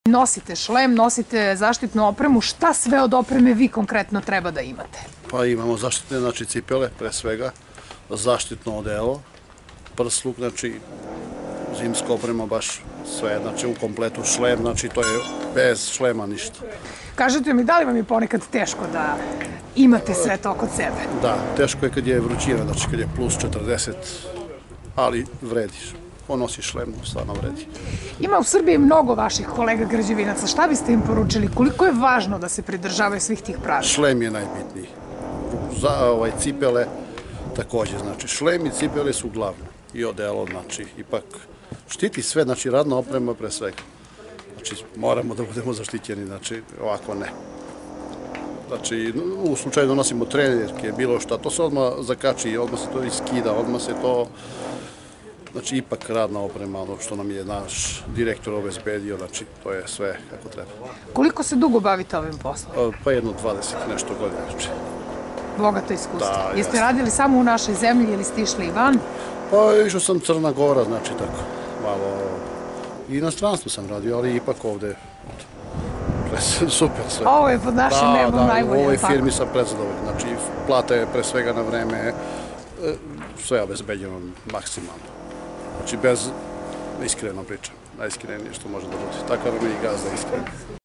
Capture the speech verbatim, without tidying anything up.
Nosite šlem, nosite zaštitnu opremu, šta sve od opreme vi konkretno treba da imate? Pa imamo zaštitne, znači cipele, pre svega, zaštitno odelo, prsluk, znači zimska oprema, baš sve, znači u kompletu šlem, znači to je bez šlema ništa. Kažete mi, da li vam je ponekad teško da imate sve to kod sebe? Da, teško je kad je vrućina, znači kad je plus četrdeset, ali vrediš. Ko nosi šlem, stvarno vredi. Ima u Srbiji mnogo vaših kolega građevinaca. Šta biste im poručili? Koliko je važno da se pridržavaju svih tih pravila? Šlem je najbitniji. Za ovaj, cipele takođe, znači šlem i cipele su glavne. I odelo, znači, ipak štiti sve, znači radna oprema pre svega. Znači, moramo da budemo zaštićeni, znači, ovako ne. Znači, u slučaju da nosimo trenerke, bilo šta, to se odmah zakači, odmah se to iskida, odmah se to... Znači, ipak radna oprema, ono što nam je naš direktor obezbedio, znači, to je sve kako treba. Koliko se dugo bavite ovim poslom? Pa jedno dvadeset nešto godina, znači. Bogato iskustvo. Da, Jeste jasno. radili samo u našoj zemlji ili ste išli i van? Pa išao sam Crna Gora, znači, tako, malo... I inostranstvu sam radio, ali ipak ovde, super sve. Ovo je pod našim nebom najbolje. Da, da, u ovoj firmi sam prezadovoljan, znači, plata je pre svega na vreme, sve je obezbeđeno maksimalno. Znači, bez, iskreno pričam, najiskrenije što može da bude. Tako nam je i gazda iskren.